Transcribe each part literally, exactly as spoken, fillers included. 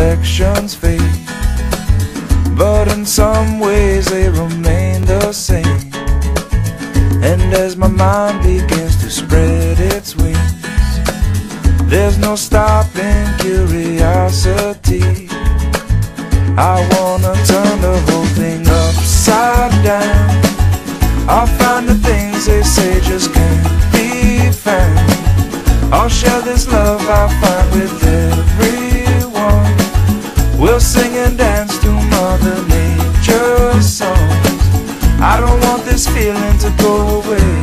reflections fade, but in some ways they remain the same. And as my mind begins to spread its wings, there's no stopping curiosity. I wanna turn the whole thing upside down. I'll find the things they say just can't be found. I'll share this love I find with everyone. We'll sing and dance to Mother Nature's songs. I don't want this feeling to go away.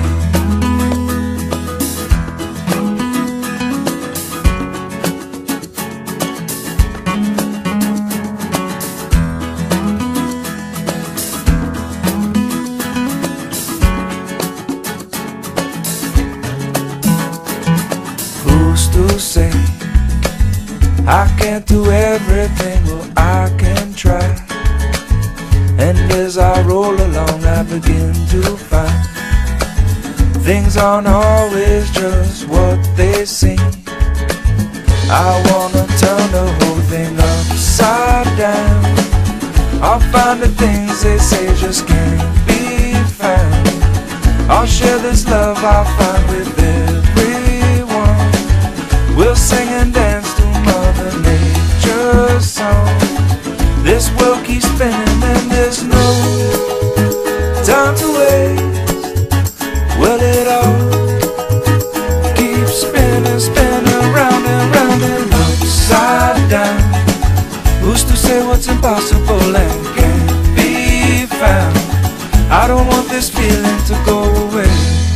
Who's to say I can't do everything? Well, I can try. And as I roll along, I begin to find things aren't always just what they seem. I wanna turn the whole thing upside down. I'll find the things they say just can't be found. I'll share this love I find with everyone. We'll sing and dance to Mother Nature's song. This world keeps spinning and there's no time to waste. Well, it all keeps spinning, spinning round and round and upside down. Who's to say what's impossible and can't be found? I don't want this feeling to go away.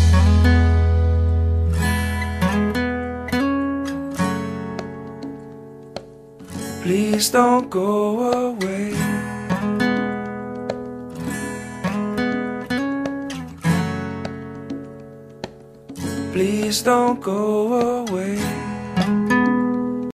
Please don't go away. Please don't go away.